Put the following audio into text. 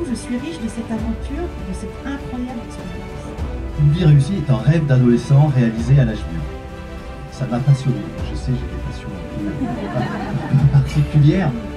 je suis riche de cette aventure, de cette incroyable expérience. Une vie réussie est un rêve d'adolescent réalisé à l'âge mûr. Ça m'a passionné. Je sais, j'ai des passions un peu particulières.